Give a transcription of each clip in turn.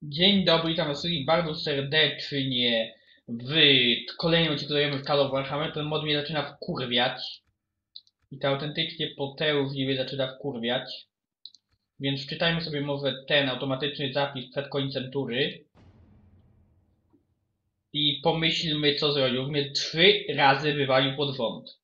Dzień dobry, witam was wszystkich bardzo serdecznie w kolejnym odcinku w Call of Warhammer. Ten mod mnie zaczyna wkurwiać. I to autentycznie potężnie mnie zaczyna wkurwiać. Więc wczytajmy sobie może ten automatyczny zapis przed końcem tury. I pomyślmy, co zrobił. Mnie 3 razy wywalił pod wąt.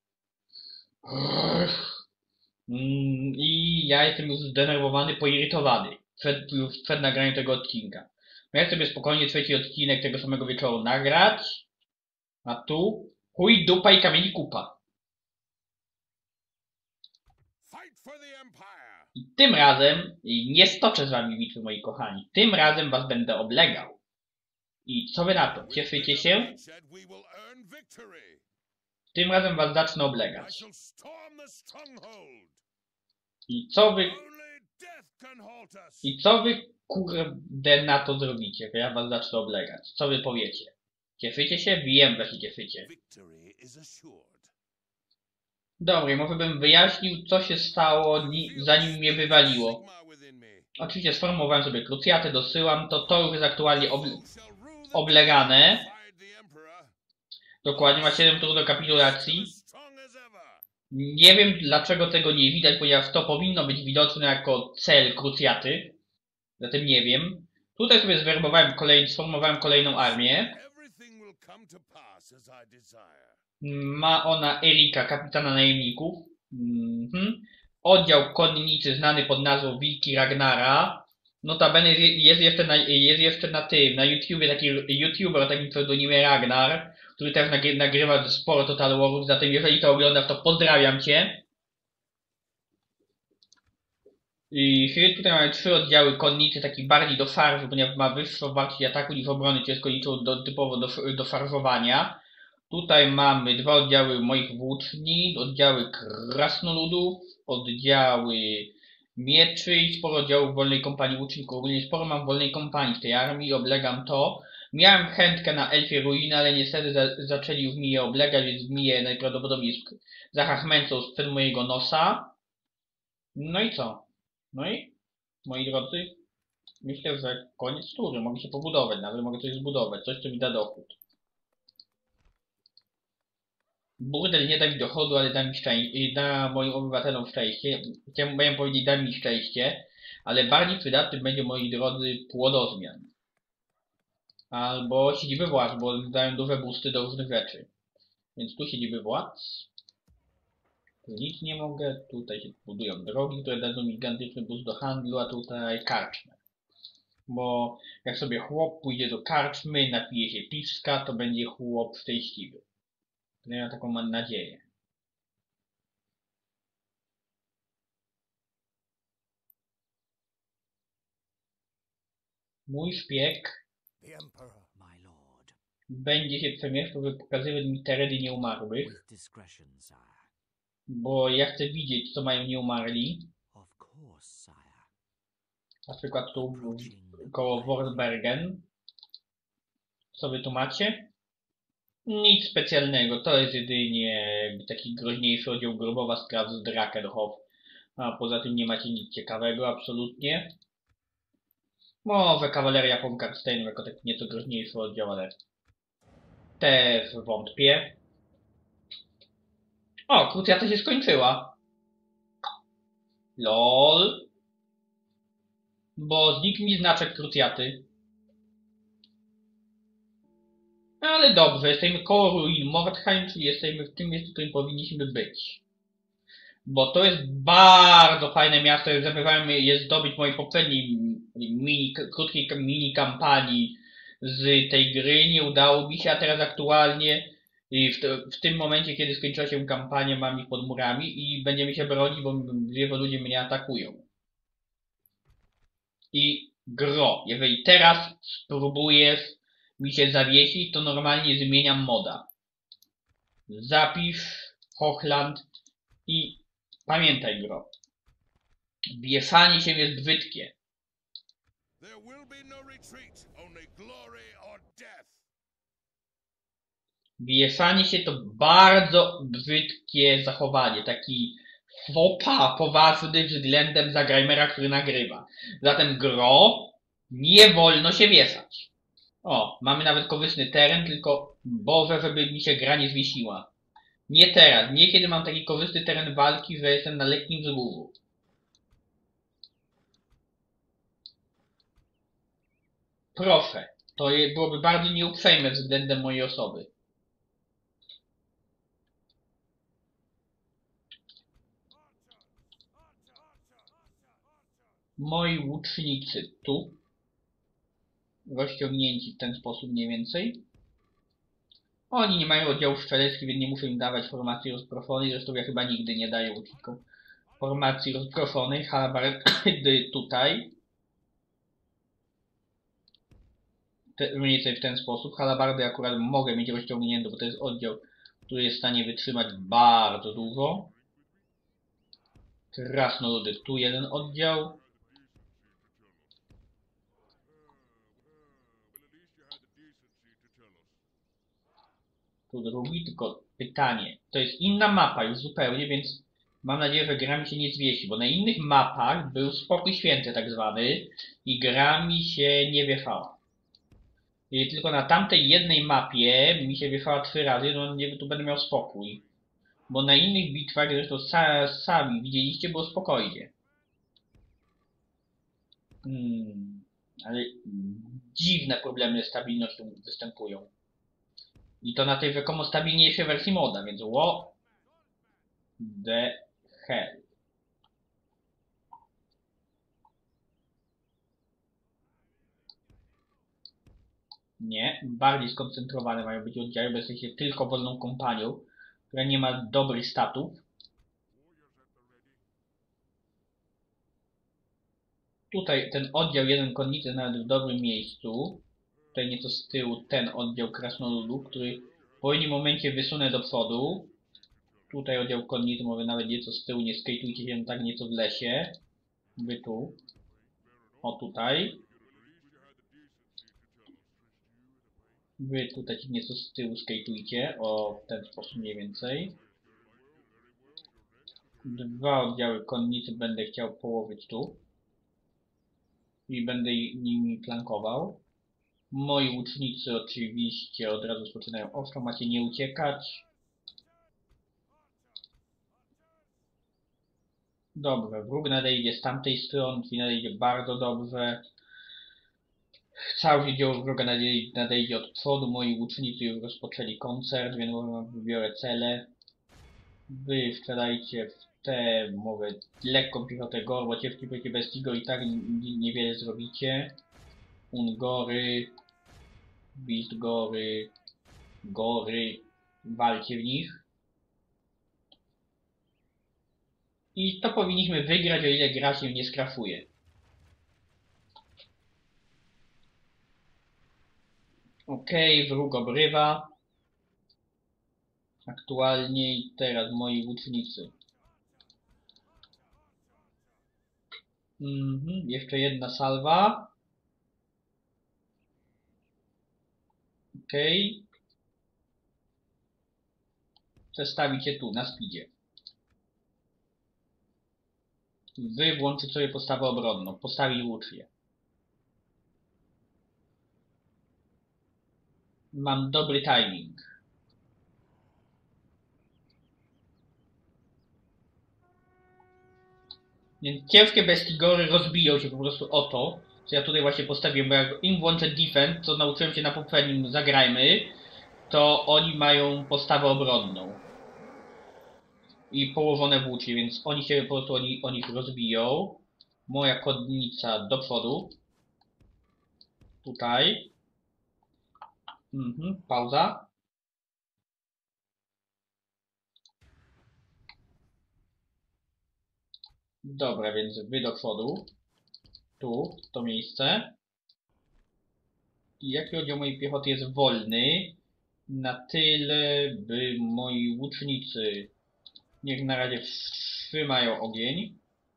I ja jestem już zdenerwowany, poirytowany przed nagraniem tego odcinka. Ja sobie spokojnie trzeci odcinek tego samego wieczoru nagrać. A tu chuj, dupa i kamieni kupa. I tym razem nie stoczę z wami bitwy, moi kochani. Tym razem was będę oblegał. I co wy na to? Cieszycie się? Tym razem was zacznę oblegać. I co wy kurde na to zrobicie, jak ja was zacznę oblegać? Co wy powiecie? Cieszycie się? Wiem, że się cieszycie. Dobra, może bym wyjaśnił, co się stało, zanim mnie wywaliło. Oczywiście sformułowałem sobie krucjatę, dosyłam to. To już jest aktualnie oblegane. Dokładnie, ma 7 tur do kapitulacji. Nie wiem, dlaczego tego nie widać, ponieważ to powinno być widoczne jako cel krucjaty. Zatem nie wiem. Tutaj sobie sformowałem kolejną armię. Ma ona Erika, kapitana najemników. Oddział konnicy znany pod nazwą Wilki Ragnara. Notabene jest jeszcze na YouTubie taki YouTuber o takim pseudonimie Ragnar, który też nagrywa sporo Total Warów, zatem jeżeli to oglądasz, to pozdrawiam cię. I tutaj mamy 3 oddziały konnicy, taki bardziej do szarżu, ponieważ ma wyższą wartość ataku niż obrony, ciężko liczą typowo do szarżowania. Tutaj mamy 2 oddziały moich włóczni, oddziały krasnoludów, oddziały mieczy i sporo oddziałów wolnej kompanii łuczników. Ogólnie sporo mam wolnej kompanii w tej armii, oblegam to. Miałem chętkę na Elfie Ruiny, ale niestety zaczęli już mi je oblegać, więc mi je najprawdopodobniej zachachmęcą sprzed mojego nosa. No i co? No i, moi drodzy, myślę, że koniec tury. Mogę się pobudować, nawet mogę coś zbudować, coś co mi da dochód. Burdel nie da mi dochodu, ale da moim obywatelom szczęście. Chciałbym powiedzieć, da mi szczęście, ale bardziej przydatny będzie, moi drodzy, płodozmian. Albo siedziby władz, bo dają duże boosty do różnych rzeczy. Więc tu siedziby władz. Tu nic nie mogę. Tutaj się budują drogi, które dadzą mi gigantyczny boost do handlu, a tutaj karczmę. Bo jak sobie chłop pójdzie do karczmy, napije się piwska, to będzie chłop szczęśliwy. Ja taką mam nadzieję. Mój szpieg będzie się przemieszczał, żeby pokazywać mi tereny nieumarłych. Bo ja chcę widzieć, co mają nieumarli. Na przykład tu koło Wolfsbergen. Co wy tu macie? Nic specjalnego, to jest jedynie taki groźniejszy oddział grobowa spraw z Drakenhof. A poza tym nie macie nic ciekawego, absolutnie. Może kawaleria von Karsteinu jako taki nieco groźniejszy oddział, ale też wątpię. O, krucjata się skończyła. LOL. Bo znikł mi znaczek krucjaty. Ale dobrze, jesteśmy koło ruin Mordheim, czyli jesteśmy w tym miejscu, w którym powinniśmy być. Bo to jest bardzo fajne miasto, jak zamierzałem je zdobyć w mojej poprzedniej krótkiej mini kampanii z tej gry. Nie udało mi się, a teraz aktualnie w tym momencie, kiedy skończyła się kampania, mam ich pod murami i będziemy się bronić, bo wielu ludzie mnie atakują. I gro, jeżeli teraz spróbujesz mi się zawiesić, to normalnie zmieniam moda. Zapisz Hochland i pamiętaj, gro. Wieszanie się jest brzydkie. Wieszanie się to bardzo brzydkie zachowanie. Taki faux pas poważny względem Zagrajmera, który nagrywa. Zatem gro, Nie wolno się wieszać. O, mamy nawet korzystny teren, tylko Boże, żeby mi się gra nie zwiesiła. Nie teraz, nie kiedy mam taki korzystny teren walki, że jestem na lekkim wzgórzu. Proszę, to byłoby bardzo nieuprzejme względem mojej osoby. Moi łucznicy tu, rozciągnięci w ten sposób mniej więcej. Oni nie mają oddziału strzelecki, więc nie muszę im dawać formacji rozproszonej, zresztą ja chyba nigdy nie daję łucznikom formacji rozproszonej. Halabardy tutaj. Mniej więcej w ten sposób. Halabardy akurat mogę mieć rozciągnięte, bo to jest oddział, który jest w stanie wytrzymać bardzo dużo. Krasnoludy tu jeden oddział. Tu drugi, tylko pytanie. To jest inna mapa już zupełnie, więc mam nadzieję, że gra mi się nie zwiesi, bo na innych mapach był spokój święty tak zwany i gra mi się nie wieszała. I tylko na tamtej jednej mapie mi się wieszała 3 razy, no nie, tu będę miał spokój. Bo na innych bitwach, zresztą sami widzieliście, było spokojnie. Ale dziwne problemy z stabilnością występują. I to na tej rzekomo stabilniejszej wersji moda, więc what the hell. Nie, bardziej skoncentrowane mają być oddziały, bo jesteście tylko wolną kompanią, która nie ma dobrych statów. Tutaj ten oddział jeden konnicy nawet w dobrym miejscu. Tutaj nieco z tyłu ten oddział krasnoludów, który w odpowiednim momencie wysunę do przodu. Tutaj oddział konnicy, może nawet nieco z tyłu, nie skejtujcie się tak nieco w lesie. Wy tu. O tutaj. Wy tutaj nieco z tyłu skejtujcie. O, w ten sposób mniej więcej. 2 oddziały konnicy będę chciał położyć tu. I będę nimi flankował. Moi łucznicy oczywiście od razu rozpoczynają ostro, macie nie uciekać. Dobrze, wróg nadejdzie z tamtej strony, czyli nadejdzie bardzo dobrze. Cały dział wroga nadejdzie od przodu, moi łucznicy już rozpoczęli koncert, więc wybiorę cele. Wy wczorajcie w tę, mówię, lekką piechotę gor, bo ciężki będzie bez Tigo i tak niewiele zrobicie. Ungory, Wistgory, Gory, walcie w nich. I to powinniśmy wygrać, o ile gra się nie skrafuje. Okej, wróg obrywa. Aktualnie i teraz moi łucznicy. Jeszcze jedna salwa. Okej. Przestawicie tu, na speedzie. Wy włączyć sobie postawę obronną. Postawić łucznie. Mam dobry timing. Więc ciężkie bestigory rozbiją się po prostu o to, co ja tutaj właśnie postawiłem, bo jak im włączę defense, co nauczyłem się na poprzednim zagrajmy, to oni mają postawę obronną. I położone włócznie, więc oni się po prostu oni rozbiją. Moja konnica do przodu. Tutaj. Pauza. Dobra, więc wy do przodu. Tu, w to miejsce. I jaki oddział mojej piechoty jest wolny? Na tyle, by moi łucznicy niech na razie wstrzymają ogień.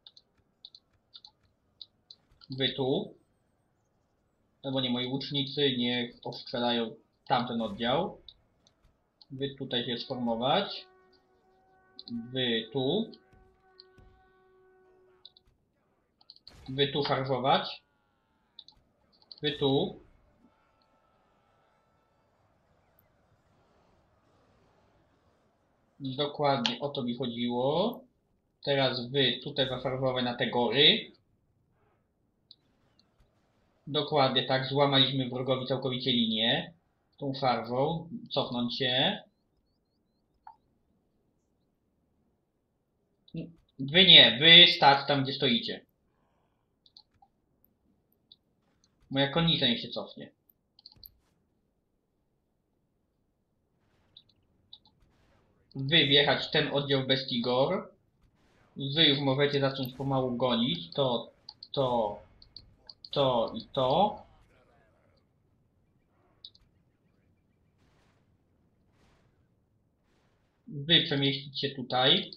Wy tu. Albo nie, moi łucznicy niech ostrzelają tamten oddział. Wy tutaj się sformować. Wy tu. Wy tu szarżować. Wy tu. Dokładnie o to mi chodziło. Teraz wy tutaj zafarbowe na te gory. Dokładnie tak, złamaliśmy wrogowi całkowicie linię. Tą farbą. Cofnąć się. Wy nie, wy stać tam gdzie stoicie. Moja konnica niech się cofnie. Wy wjechać ten oddział Bestigor. Wy już możecie zacząć pomału gonić. To i to. Wy przemieścić się tutaj.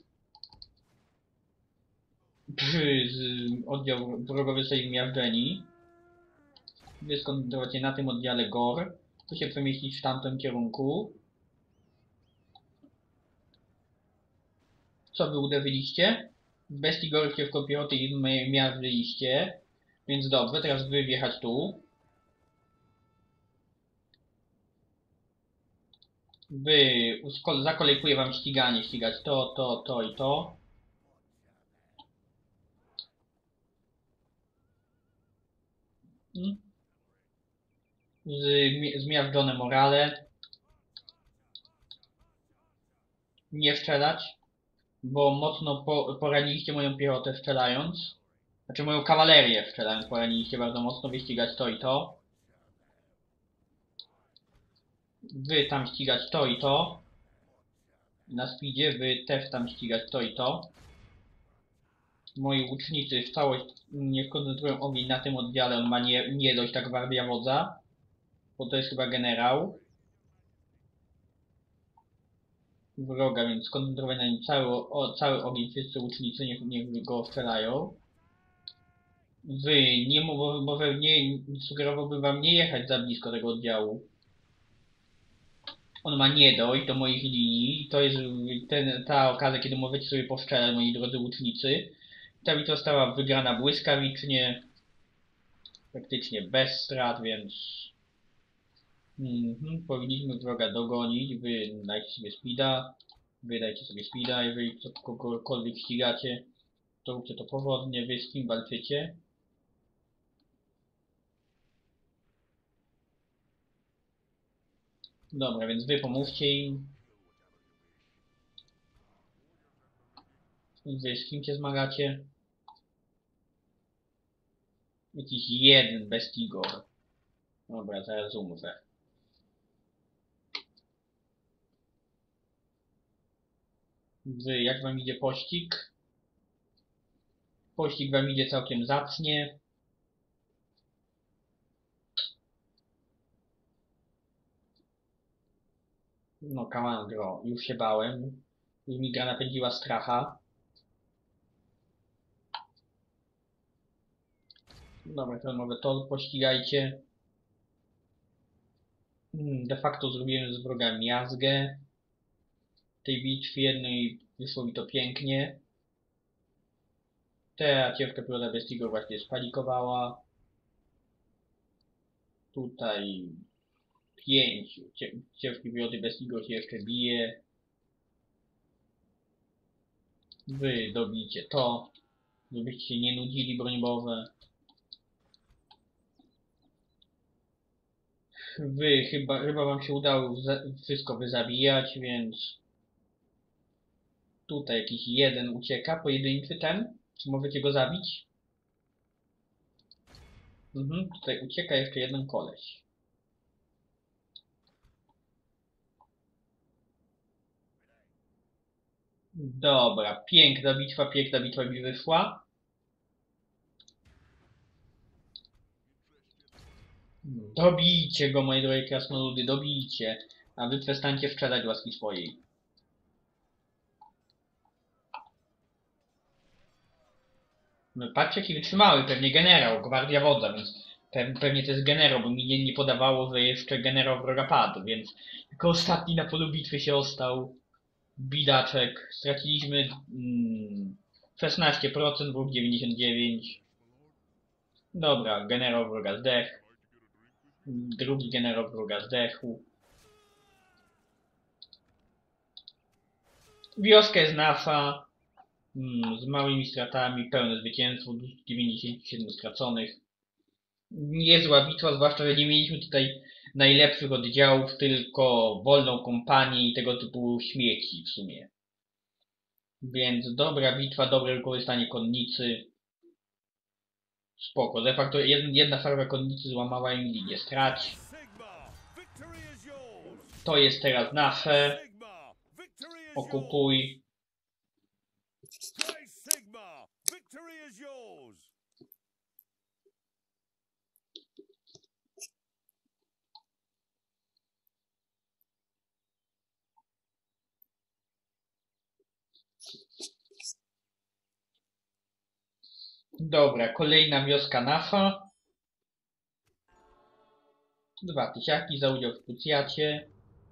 Oddział wrogowie są zmiażdżeni. Wy skoncentrować się na tym oddziale GOR. Tu się przemieścić w tamtym kierunku. Co wy uderzyliście? Bestigor ciężką piechotę i miażdżyliście. Więc dobrze, teraz wy wjechać tu. Wy zakolejkuję wam ściganie, ścigać to i to. Zmiażdżone morale. Nie strzelać, bo mocno poraniliście moją piechotę strzelając. Znaczy moją kawalerię strzelając, poraniliście bardzo mocno, wyścigać to i to. Wy tam ścigać to i to. Na speedzie, wy też tam ścigać to i to. Moi łucznicy w całość nie skoncentrują ogień na tym oddziale, on ma nie dość tak gwardia wodza. Bo to jest chyba generał wroga, więc skoncentrować na nim cały ogień, wszyscy łucznicy niech go strzelają. Wy, nie sugerowałbym wam nie jechać za blisko tego oddziału. On ma nie dojść do moich linii i to jest ta okazja, kiedy możecie sobie postrzelać, moi drodzy łucznicy. Ta bitwa została wygrana błyskawicznie, praktycznie bez strat, więc powinniśmy wroga dogonić. Wy dajcie sobie speeda, wy dajcie sobie speeda, jeżeli kogokolwiek ścigacie, to róbcie to powodnie. Wy z kim walczycie? Dobra, więc wy pomówcie im. Wy z kim się zmagacie? Jakiś jeden Bestigor. Dobra, zaraz umrę. Wy, jak wam idzie pościg? Pościg wam idzie całkiem zacnie. No, Kamandro, już się bałem. Już mi gra napędziła stracha. Dobra, to może to pościgajcie. De facto zrobiłem z wrogami miazgę. W tej bitwie, no i wyszło mi to pięknie. Ta ciężka piłota Bestigor właśnie spanikowała. Tutaj 5 ciężkiej piłoty Bestigor się jeszcze bije. Wy dobijcie to, żebyście się nie nudzili, broń Boże. Wy chyba wam się udało wszystko wyzabijać, więc tutaj jakiś jeden ucieka, pojedynczy ten. Czy możecie go zabić? Tutaj ucieka jeszcze jeden koleś. Dobra, piękna bitwa mi wyszła. Dobijcie go, moje drogie krasnoludy, dobijcie. A wy przestańcie sprzedać łaski swojej. No, patrzcie jaki wytrzymały, pewnie generał, gwardia wodza, więc pewnie to jest generał, bo mi nie podawało, że jeszcze generał wroga padł, więc jako ostatni na polu bitwy się ostał. Bidaczek. Straciliśmy 16%, wróg 99%. Dobra, generał wroga zdech. Drugi generał wroga zdechł. Wioska jest nasza. Z małymi stratami, pełne zwycięstwo, 297 straconych. Niezła bitwa, zwłaszcza, że nie mieliśmy tutaj najlepszych oddziałów, tylko wolną kompanię i tego typu śmieci w sumie. Więc dobra bitwa, dobre wykorzystanie konnicy. Spoko, de facto jedna farba konnicy złamała im linię strać. To jest teraz nasze. Okupuj. Dobra, kolejna wioska nasza. 2 tysiaki za udział w krucjacie.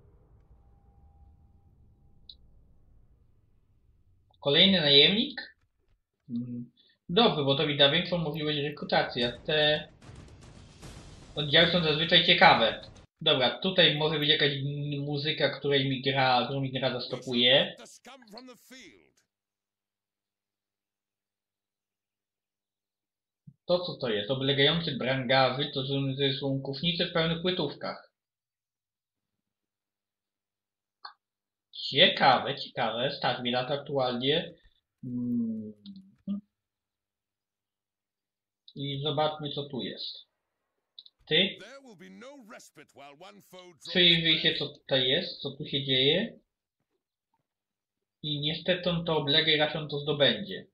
Kolejny najemnik? Dobry, bo to mi da większą możliwość rekrutacji, a te oddziały są zazwyczaj ciekawe. Dobra, tutaj może być jakaś muzyka, którą mi gra zastopuje. To co to jest? Oblegający brangawy to są kufnice w pełnych płytówkach. Ciekawe, ciekawe. Stać mi na to aktualnie. I zobaczmy co tu jest. Ty? Przyjrzyj się co tutaj jest, co tu się dzieje. I niestety on to oblega i raczej on to zdobędzie.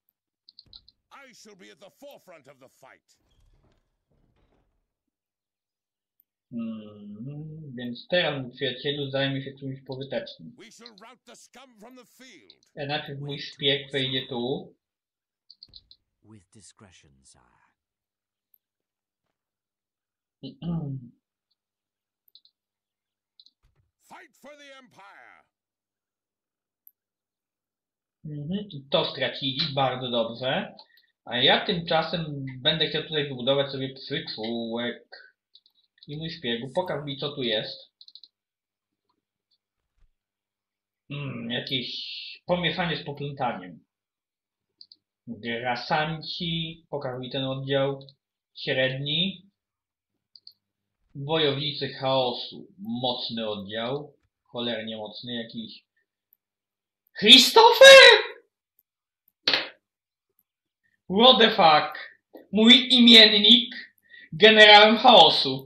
Więc teraz, mój przyjacielu, zajmie się czymś pożytecznym. Najpierw mój szpieg wejdzie tu. To stracili, bardzo dobrze. A ja tymczasem będę chciał tutaj wybudować sobie przyczółek. I mój szpiegu, pokaż mi co tu jest. Jakieś pomieszanie z poplątaniem. Grasanci, pokaż mi ten oddział. Średni. Wojownicy chaosu, mocny oddział. Cholernie mocny jakiś. Christopher! What the fuck? Mój imiennik generałem chaosu.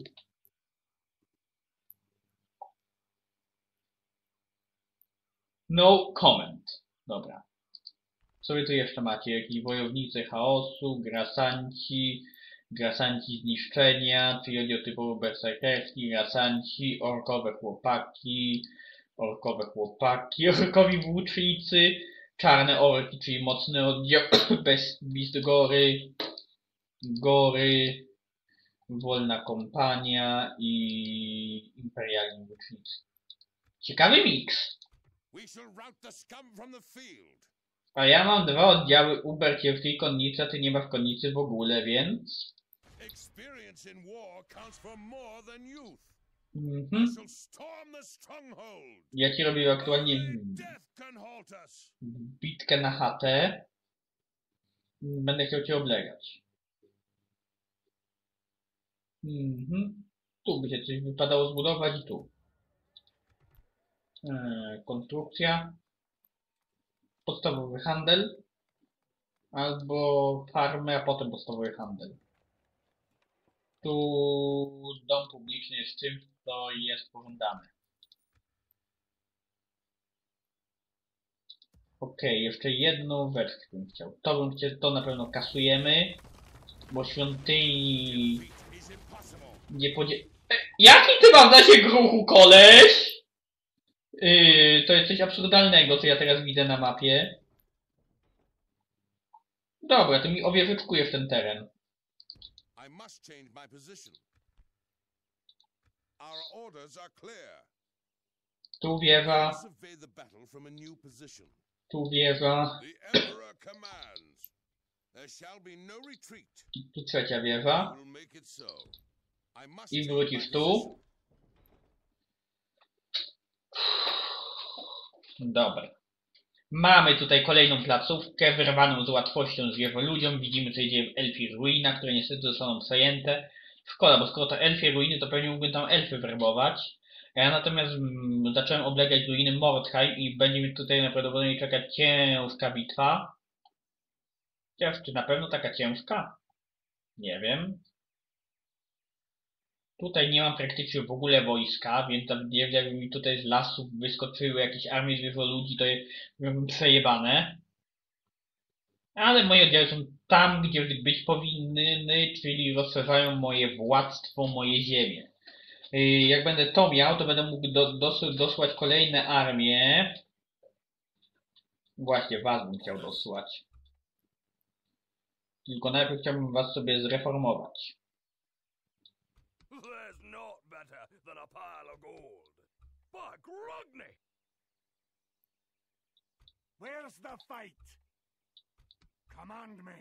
No comment. Dobra. Co wy tu jeszcze macie? Jakieś wojownicy chaosu, grasanci zniszczenia, czyli oddział typowo berserkerski, grasanci, orkowe orkowi włócznicy, czarne orki, czyli mocny oddział, bez gory, wolna kompania i imperialni włócznicy. Ciekawy miks. A ja mam 2 oddziały Uber ciężkiej konnicy, a ty nie masz konnicy w ogóle, więc... Ja ci robię aktualnie bitkę na chatę. Będę chciał cię oblegać. Tu by się coś wypadało zbudować i tu. Konstrukcja. Podstawowy handel. Albo farmę, a potem podstawowy handel. Tu dom publiczny jest czymś, co jest pożądane. Okej, jeszcze jedną rzecz bym chciał. To na pewno kasujemy. Bo świątyni... Nie podzie... Jaki ty masz zasięg ruchu, koleś? To jest coś absurdalnego, co ja teraz widzę na mapie. Dobra, to mi owierzyczkujesz ten teren. Tu wieża. Tu wieża. Tu trzecia wieża. I wrócisz tu. Dobra. Mamy tutaj kolejną placówkę, wyrwaną z łatwością z jego ludziom. Widzimy, co dzieje w Elfich Ruinach, które niestety zostaną przejęte. Szkoda, bo skoro to Elfie Ruiny, to pewnie mógłbym tam elfy werbować. Ja natomiast zacząłem oblegać ruiny Mordheim i będzie mi tutaj najprawdopodobniej czekać ciężka bitwa. Czy na pewno taka ciężka? Nie wiem. Tutaj nie mam praktycznie w ogóle wojska, więc jakby mi tutaj z lasów wyskoczyły jakieś armie zwierzoludzi, to byłbym przejebane. Ale moje oddziały są tam, gdzie być powinny, czyli rozszerzają moje władztwo, moje ziemie. Jak będę to miał, to będę mógł dosłać kolejne armie. Właśnie, was bym chciał dosłać. Tylko najpierw chciałbym was sobie zreformować. There's naught better than a pile of gold. By Grogny! Where's the fight? Command me.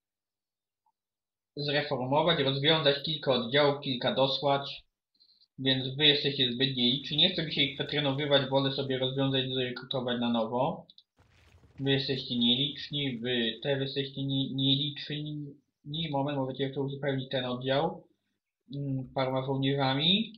Zreformować, rozwiązać kilka oddziałów, kilka dosłać. Więc wy jesteście zbyt nieliczni. Nie chcę mi się ich przetrenowywać, wolę sobie rozwiązać i zrekrutować na nowo. Wy jesteście nieliczni, wy też jesteście nieliczni. Moment, możecie jeszcze uzupełnić ten oddział paroma żołnierzami.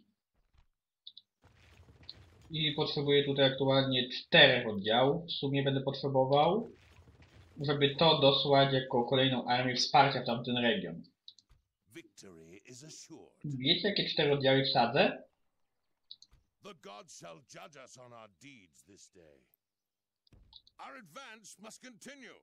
I potrzebuję tutaj aktualnie 4 oddziałów. W sumie będę potrzebował, żeby to dosłać jako kolejną armię wsparcia w tamten region. Wiecie, jakie 4 oddziały wsadzę? The gods shall judge us on our deeds this day. Our advance must continue.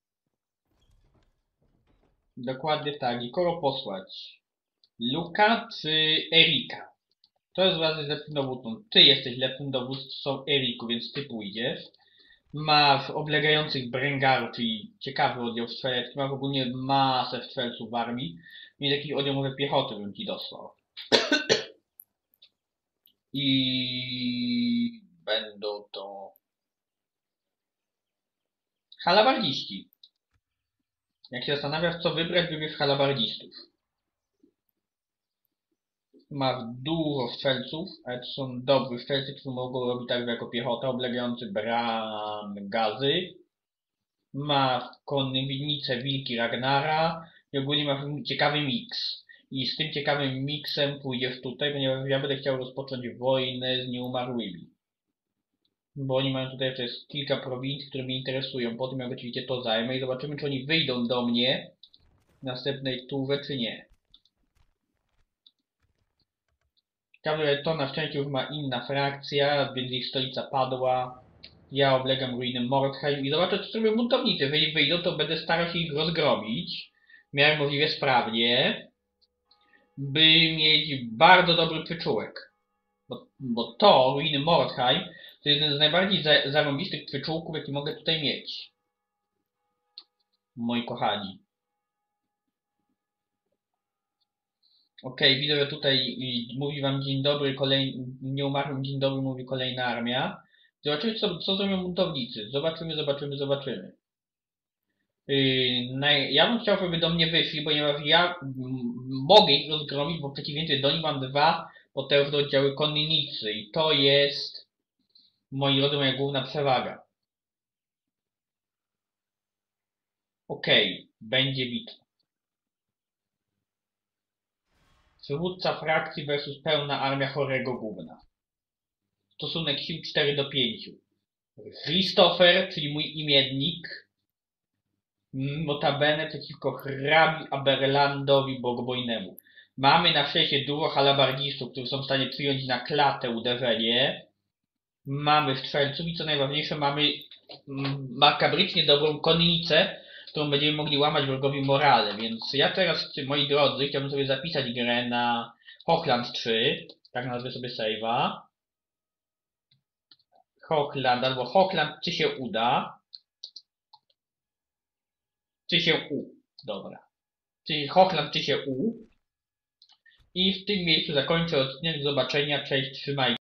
Dokładnie tak. I kogo posłać? Luka czy Erika? To jest razem z lepszym dowódcą. Ty jesteś lepszym dowódcą, Eriku, więc ty pójdziesz. Masz oblegających Brengarów, czyli ciekawy oddział strzelecki. Masz ogólnie masę strzelców w armii. Więc jakiś oddział może piechoty bym ci dosłał. I będą to halabardziści. Jak się zastanawiasz, co wybrać, wybierz halabardzistów. Masz dużo strzelców, ale to są dobrzy strzelcy, którzy mogą robić tak jako piechota, oblegający gazy. Masz konnicę wilki Ragnara i ogólnie masz ciekawy miks. I z tym ciekawym miksem pójdziesz tutaj, ponieważ ja będę chciał rozpocząć wojnę z nieumarłymi. Bo oni mają tutaj jeszcze kilka prowincji, które mnie interesują. Po tym jak oczywiście to zajmę i zobaczymy, czy oni wyjdą do mnie w następnej turze, czy nie. Ciekawe, to na szczęście już ma inna frakcja, więc ich stolica padła. Ja oblegam ruiny Mordheim i zobaczę, co zrobią buntownicy. Jeżeli wyjdą, to będę starał się ich rozgromić. Miałem możliwie sprawnie, by mieć bardzo dobry przyczółek. Bo to, ruiny Mordheim, to jeden z najbardziej zarąbistych przyczółków, jaki mogę tutaj mieć. Moi kochani. Okej, widzę, że tutaj mówi wam dzień dobry, nieumarłym dzień dobry mówi kolejna armia. Zobaczymy, co zrobią buntownicy. Zobaczymy. Ja bym chciał, żeby do mnie wyszli, ponieważ ja mogę ich rozgromić, bo w przeciwieństwie do nich mam 2 potężne oddziały konnicy i to jest, moi drodzy, moja główna przewaga. Okej, będzie bitwa. Przywódca frakcji versus pełna armia chorego gówna. Stosunek sił 4:5. Christopher, czyli mój imiennik, notabene przeciwko hrabi Aberlandowi Bogobojnemu. Mamy na szczęście dużo halabardzistów, którzy są w stanie przyjąć na klatę uderzenie. Mamy strzelców i co najważniejsze, mamy makabrycznie dobrą konnicę, którą będziemy mogli łamać wrogowi morale. Więc ja teraz, moi drodzy, chciałbym sobie zapisać grę na Hochland 3. Tak nazwę sobie save'a. Hochland, albo Hochland, czy się uda. Dobra. Czyli Hochland, czy się I w tym miejscu zakończę odcinek. Do zobaczenia. Cześć, trzymajcie.